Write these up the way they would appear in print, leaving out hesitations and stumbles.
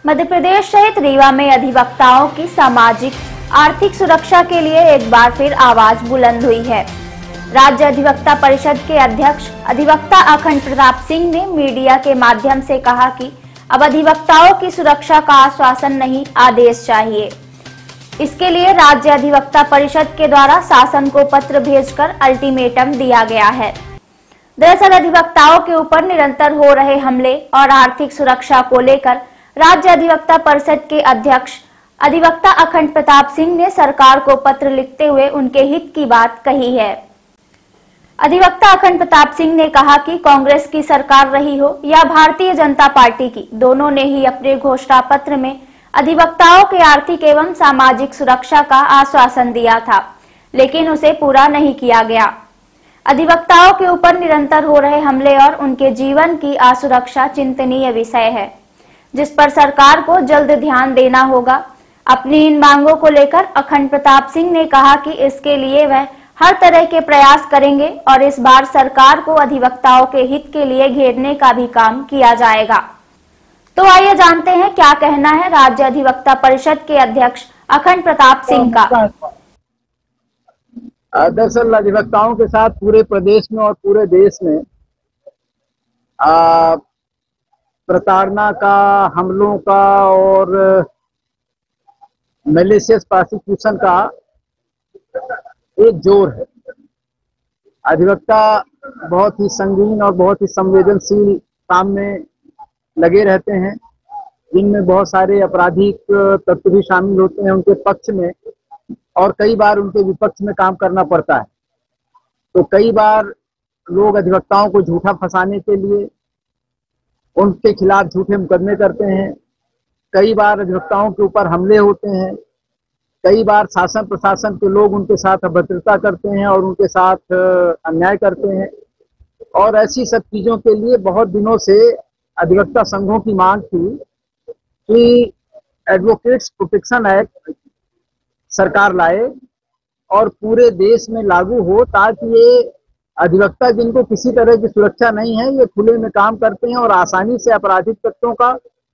मध्य प्रदेश सहित रीवा में अधिवक्ताओं की सामाजिक आर्थिक सुरक्षा के लिए एक बार फिर आवाज बुलंद हुई है। राज्य अधिवक्ता परिषद के अध्यक्ष अधिवक्ता अखंड प्रताप सिंह ने मीडिया के माध्यम से कहा कि अब अधिवक्ताओं की सुरक्षा का आश्वासन नहीं, आदेश चाहिए। इसके लिए राज्य अधिवक्ता परिषद के द्वारा शासन को पत्र भेजकर अल्टीमेटम दिया गया है। दरअसल अधिवक्ताओं के ऊपर निरंतर हो रहे हमले और आर्थिक सुरक्षा को लेकर राज्य अधिवक्ता परिषद के अध्यक्ष अधिवक्ता अखंड प्रताप सिंह ने सरकार को पत्र लिखते हुए उनके हित की बात कही है। अधिवक्ता अखंड प्रताप सिंह ने कहा कि कांग्रेस की सरकार रही हो या भारतीय जनता पार्टी की, दोनों ने ही अपने घोषणा पत्र में अधिवक्ताओं के आर्थिक एवं सामाजिक सुरक्षा का आश्वासन दिया था, लेकिन उसे पूरा नहीं किया गया। अधिवक्ताओं के ऊपर निरंतर हो रहे हमले और उनके जीवन की असुरक्षा चिंतनीय विषय है, जिस पर सरकार को जल्द ध्यान देना होगा। अपनी इन मांगों को लेकर अखंड प्रताप सिंह ने कहा कि इसके लिए वह हर तरह के प्रयास करेंगे और इस बार सरकार को अधिवक्ताओं के हित के लिए घेरने का भी काम किया जाएगा। तो आइए जानते हैं क्या कहना है राज्य अधिवक्ता परिषद के अध्यक्ष अखंड प्रताप सिंह का। दरअसल अधिवक्ताओं के साथ पूरे प्रदेश में और पूरे देश में प्रताड़ना का, हमलों का और मैलिशियस प्रोसिक्यूशन का एक जोर है। अधिवक्ता बहुत ही संगीन और बहुत ही संवेदनशील काम में लगे रहते हैं, जिनमें बहुत सारे आपराधिक तत्व भी शामिल होते हैं उनके पक्ष में, और कई बार उनके विपक्ष में काम करना पड़ता है। तो कई बार लोग अधिवक्ताओं को झूठा फंसाने के लिए उनके खिलाफ झूठे मुकदमे करते हैं। कई बार अधिवक्ताओं के ऊपर हमले होते हैं। कई बार शासन प्रशासन के लोग उनके साथ अभद्रता करते हैं और उनके साथ अन्याय करते हैं। और ऐसी सब चीजों के लिए बहुत दिनों से अधिवक्ता संघों की मांग थी कि एडवोकेट्स प्रोटेक्शन एक्ट सरकार लाए और पूरे देश में लागू हो, ताकि ये अधिवक्ता जिनको किसी तरह की सुरक्षा नहीं है, ये खुले में काम करते हैं और आसानी से आपराधिक तत्वों का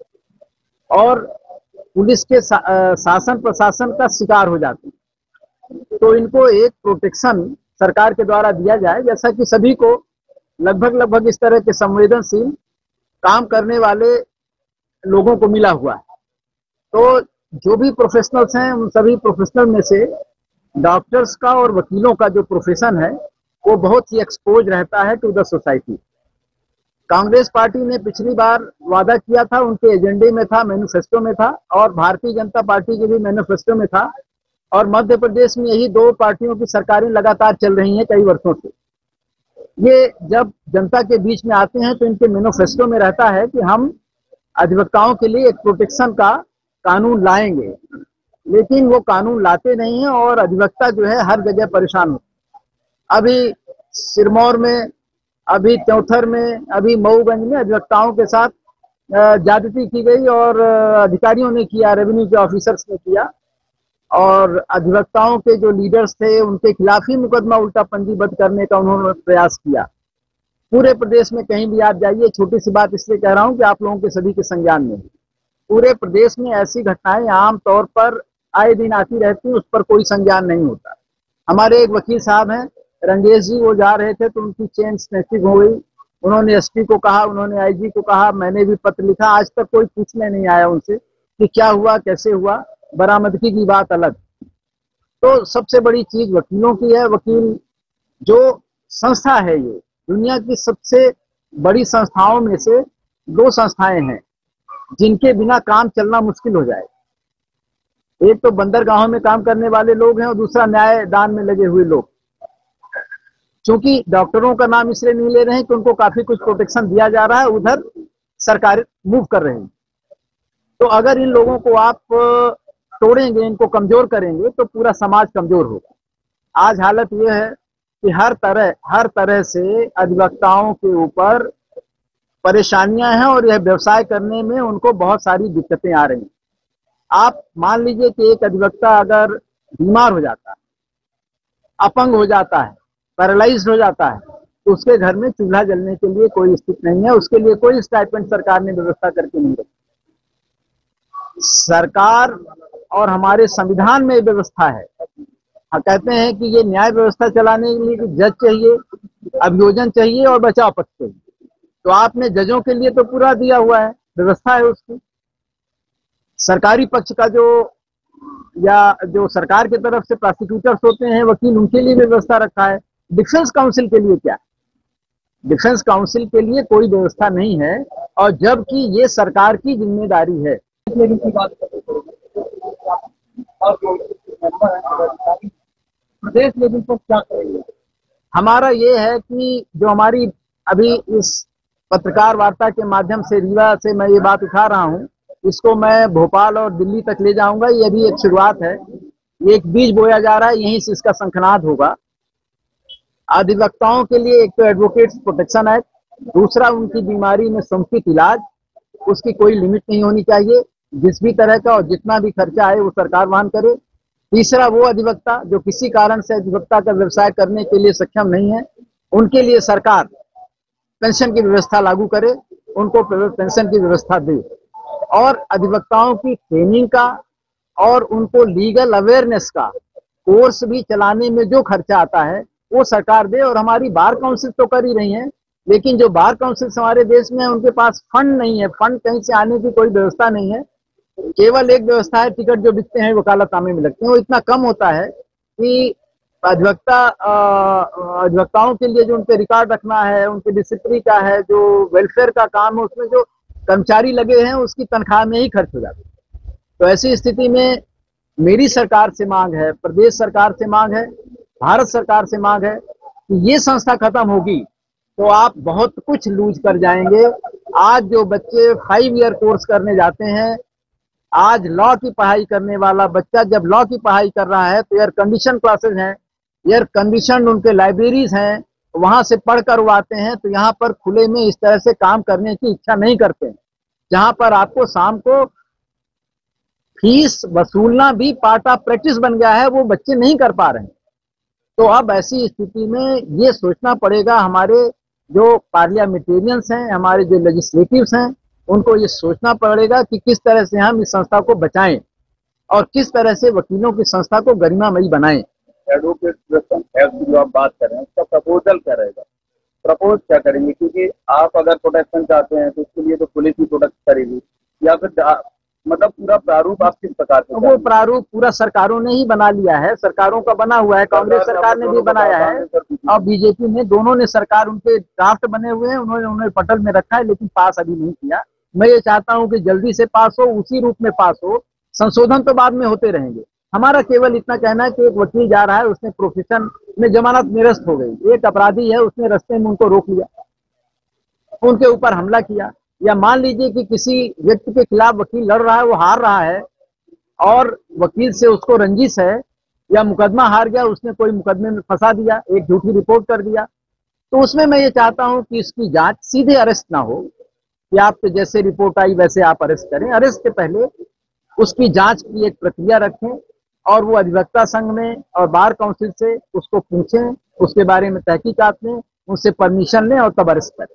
और पुलिस के शासन प्रशासन का शिकार हो जाते हैं। तो इनको एक प्रोटेक्शन सरकार के द्वारा दिया जाए, जैसा कि सभी को लगभग इस तरह के संवेदनशील काम करने वाले लोगों को मिला हुआ है। तो जो भी प्रोफेशनल्स हैं, उन सभी प्रोफेशनल में से डॉक्टर्स का और वकीलों का जो प्रोफेशन है वो बहुत ही एक्सपोज रहता है to the society. Congress party ने पिछली बार वादा किया था, उनके एजेंडे में था, मैनिफेस्टो में था, और भारतीय जनता पार्टी के भी मैनिफेस्टो में था। और मध्य प्रदेश में यही दो पार्टियों की सरकारें लगातार चल रही हैं कई वर्षों से। ये जब जनता के बीच में आते हैं तो इनके मैनिफेस्टो में रहता है कि हम अधिवक्ताओं के लिए एक प्रोटेक्शन का कानून लाएंगे, लेकिन वो कानून लाते नहीं है और अधिवक्ता जो है हर जगह परेशान होते। अभी सिरमौर में, अभी चौथर में, अभी मऊगंज में अधिवक्ताओं के साथ ज्यादती की गई और अधिकारियों ने किया, रेवेन्यू के ऑफिसर्स ने किया, और अधिवक्ताओं के जो लीडर्स थे उनके खिलाफ ही मुकदमा उल्टा पंजीबद्ध करने का उन्होंने प्रयास किया। पूरे प्रदेश में कहीं भी आप जाइए, छोटी सी बात इसलिए कह रहा हूं कि आप लोगों के सभी के संज्ञान में, पूरे प्रदेश में ऐसी घटनाएं आम तौर पर आए दिन आती रहती हैं, उस पर कोई संज्ञान नहीं होता। हमारे एक वकील साहब हैं रंगेश जी, वो जा रहे थे तो उनकी चेन स्नैचिंग हो गई। उन्होंने एसपी को कहा, उन्होंने आईजी को कहा, मैंने भी पत्र लिखा, आज तक कोई पूछने नहीं आया उनसे कि क्या हुआ, कैसे हुआ। बरामदगी की बात अलग। तो सबसे बड़ी चीज वकीलों की है। वकील जो संस्था है, ये दुनिया की सबसे बड़ी संस्थाओं में से दो संस्थाएं हैं जिनके बिना काम चलना मुश्किल हो जाए। एक तो बंदरगाहों में काम करने वाले लोग हैं और दूसरा न्याय दान में लगे हुए लोग। क्योंकि डॉक्टरों का नाम इसलिए नहीं ले रहे हैं कि उनको काफी कुछ प्रोटेक्शन दिया जा रहा है, उधर सरकार मूव कर रही है। तो अगर इन लोगों को आप तोड़ेंगे, इनको कमजोर करेंगे, तो पूरा समाज कमजोर होगा। आज हालत यह है कि हर तरह से अधिवक्ताओं के ऊपर परेशानियां हैं और यह व्यवसाय करने में उनको बहुत सारी दिक्कतें आ रही हैं। आप मान लीजिए कि एक अधिवक्ता अगर बीमार हो जाता है, अपंग हो जाता है, पैरालाइज्ड हो जाता है, तो उसके घर में चूल्हा जलने के लिए कोई स्थिति नहीं है, उसके लिए कोई स्टाइपेंड सरकार ने व्यवस्था करके नहीं रखी। सरकार और हमारे संविधान में व्यवस्था है। कहते हैं कि ये न्याय व्यवस्था चलाने के लिए जज चाहिए, अभियोजन चाहिए और बचाव पक्ष चाहिए। तो आपने जजों के लिए तो पूरा दिया हुआ है, व्यवस्था है उसकी। सरकारी पक्ष का जो सरकार की तरफ से प्रोसिक्यूटर्स होते हैं, वकील, उनके लिए व्यवस्था रखा है। डिफेंस काउंसिल के लिए क्या? डिफेंस काउंसिल के लिए कोई व्यवस्था नहीं है, और जबकि ये सरकार की जिम्मेदारी है। प्रदेश लेवल पर क्या करेंगे? हमारा ये है कि जो हमारी अभी इस पत्रकार वार्ता के माध्यम से रीवा से मैं ये बात उठा रहा हूँ, इसको मैं भोपाल और दिल्ली तक ले जाऊंगा। ये अभी एक शुरुआत है, ये एक बीज बोया जा रहा है, यहीं से इसका शंखनाद होगा। अधिवक्ताओं के लिए एक तो एडवोकेट्स प्रोटेक्शन एक्ट, दूसरा उनकी बीमारी में समुचित इलाज, उसकी कोई लिमिट नहीं होनी चाहिए, जिस भी तरह का और जितना भी खर्चा आए वो सरकार वहन करे। तीसरा, वो अधिवक्ता जो किसी कारण से अधिवक्ता का व्यवसाय करने के लिए सक्षम नहीं है, उनके लिए सरकार पेंशन की व्यवस्था लागू करे, उनको पेंशन की व्यवस्था दे, और अधिवक्ताओं की ट्रेनिंग का और उनको लीगल अवेयरनेस का कोर्स भी चलाने में जो खर्चा आता है वो सरकार दे। और हमारी बार काउंसिल तो कर ही रही है, लेकिन जो बार काउंसिल हमारे देश में है, उनके पास फंड नहीं है, फंड कहीं से आने की कोई व्यवस्था नहीं है। केवल एक व्यवस्था है, टिकट जो बिकते हैं वकालतनामे में लगते हैं, वो इतना कम होता है कि अधिवक्ताओं के लिए जो उनके रिकॉर्ड रखना है, उनके डिसिप्लिन का है, जो वेलफेयर का काम है, उसमें जो कर्मचारी लगे हैं उसकी तनख्वाह में ही खर्च हो जाती है। तो ऐसी स्थिति में मेरी सरकार से मांग है, प्रदेश सरकार से मांग है, भारत सरकार से मांग है कि ये संस्था खत्म होगी तो आप बहुत कुछ लूज कर जाएंगे। आज जो बच्चे 5 ईयर कोर्स करने जाते हैं, आज लॉ की पढ़ाई करने वाला बच्चा जब लॉ की पढ़ाई कर रहा है तो एयर कंडीशन क्लासेस हैं, एयर कंडीशन उनके लाइब्रेरीज हैं, वहां से पढ़कर वो आते हैं। तो यहाँ पर खुले में इस तरह से काम करने की इच्छा नहीं करते हैं, जहां पर आपको शाम को फीस वसूलना भी पार्ट ऑफ प्रैक्टिस बन गया है, वो बच्चे नहीं कर पा रहे हैं। तो अब ऐसी स्थिति में ये सोचना पड़ेगा, हमारे जो पार्लियामेंटेरियंस हैं, हमारे जो लेजिस्लेटिव्स हैं, उनको ये सोचना पड़ेगा कि किस तरह से हम इस संस्था को बचाएं और किस तरह से वकीलों की संस्था को गरिमामयी बनाएं। एडवोकेट की जो आप बात कर रहे हैं उसका प्रपोजल क्या रहेगा? प्रपोज क्या करेंगे? क्योंकि आप अगर प्रोटेक्शन चाहते हैं तो उसके लिए तो पुलिस ही प्रोटेक्ट करेगी, या फिर मतलब पूरा प्रारूप आप किस प्रकार से? वो प्रारूप पूरा सरकारों ने ही बना लिया है, सरकारों का बना हुआ है, कांग्रेस सरकार ने भी बनाया है और बीजेपी ने, दोनों ने सरकार, उनके ड्राफ्ट बने हुए हैं, उन्होंने पटल में रखा है, लेकिन पास अभी नहीं किया। मैं ये चाहता हूं कि जल्दी से पास हो, उसी रूप में पास हो, संशोधन तो बाद में होते रहेंगे। हमारा केवल इतना कहना है कि एक वकील जा रहा है, उसने प्रोफेशन में जमानत निरस्त हो गई, एक अपराधी है, उसने रास्ते में उनको रोक लिया, उनके ऊपर हमला किया, या मान लीजिए कि किसी व्यक्ति के खिलाफ वकील लड़ रहा है, वो हार रहा है और वकील से उसको रंजिश है, या मुकदमा हार गया, उसने कोई मुकदमे में फंसा दिया, एक झूठी रिपोर्ट कर दिया, तो उसमें मैं ये चाहता हूं कि इसकी जांच सीधे अरेस्ट ना हो कि आपके जैसे रिपोर्ट आई वैसे आप अरेस्ट करें। अरेस्ट के पहले उसकी जांच की एक प्रक्रिया रखें और वो अधिवक्ता संघ में और बार काउंसिल से उसको पूछें, उसके बारे में तहकीकात लें, उनसे परमिशन लें और तब अरेस्ट करें।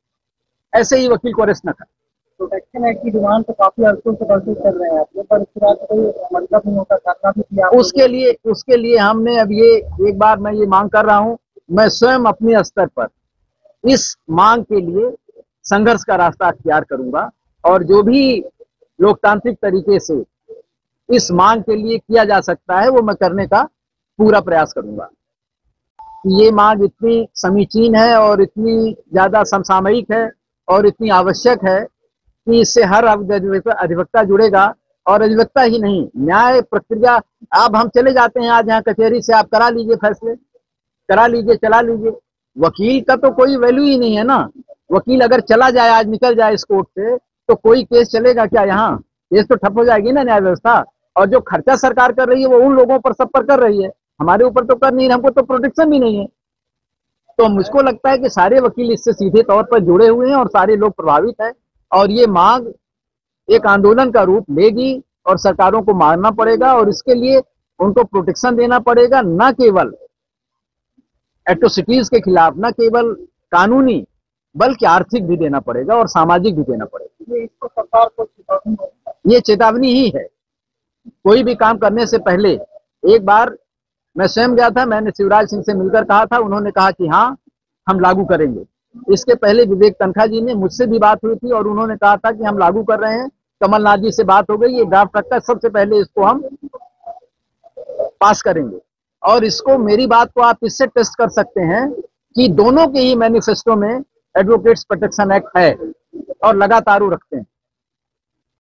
ऐसे ही वकील को अरेस्ट न करें। प्रोटेक्शन एक्ट की डिमांड तो काफी अर्सों से कर रहे हैं आप, पर इसके बाद कोई मतलब नहीं होता, करना भी किया उसके लिए हमने अब ये एक बार मैं ये मांग कर रहा हूं, मैं स्वयं अपने स्तर पर इस मांग के लिए संघर्ष का रास्ता अख्तियार करूंगा और जो भी लोकतांत्रिक तरीके से इस मांग के लिए किया जा सकता है वो मैं करने का पूरा प्रयास करूंगा। ये मांग इतनी समीचीन है और इतनी ज्यादा समसामयिक है और इतनी आवश्यक है कि इससे हर अधिवक्ता जुड़ेगा, और अधिवक्ता ही नहीं, न्याय प्रक्रिया। अब हम चले जाते हैं आज यहाँ कचहरी से, आप करा लीजिए फैसले, करा लीजिए, चला लीजिए, वकील का तो कोई वैल्यू ही नहीं है ना। वकील अगर चला जाए, आज निकल जाए इस कोर्ट से, तो कोई केस चलेगा क्या? यहाँ केस तो ठप हो जाएगी ना न्याय व्यवस्था। और जो खर्चा सरकार कर रही है वो उन लोगों पर, सब पर कर रही है, हमारे ऊपर तो कर नहीं, हमको तो प्रोटेक्शन भी नहीं है। तो मुझको लगता है कि सारे वकील इससे सीधे तौर पर जुड़े हुए हैं और सारे लोग प्रभावित हैं, और ये मांग एक आंदोलन का रूप लेगी और सरकारों को मानना पड़ेगा और इसके लिए उनको प्रोटेक्शन देना पड़ेगा, न केवल एट्रोसिटीज के खिलाफ, न केवल कानूनी बल्कि आर्थिक भी देना पड़ेगा और सामाजिक भी देना पड़ेगा। इसको सरकार को ये चेतावनी ही है। कोई भी काम करने से पहले एक बार मैं स्वयं गया था, मैंने शिवराज सिंह से मिलकर कहा था, उन्होंने कहा कि हाँ हम लागू करेंगे। इसके पहले विवेक तनखा जी ने मुझसे भी बात हुई थी और उन्होंने कहा था कि हम लागू कर रहे हैं। कमलनाथ जी से बात हो गई, ये ड्राफ्ट रखा, सबसे पहले इसको हम पास करेंगे। और इसको, मेरी बात को आप इससे टेस्ट कर सकते हैं कि दोनों के ही मैनिफेस्टो में एडवोकेट्स प्रोटेक्शन एक्ट है और लगातार वो रखते हैं।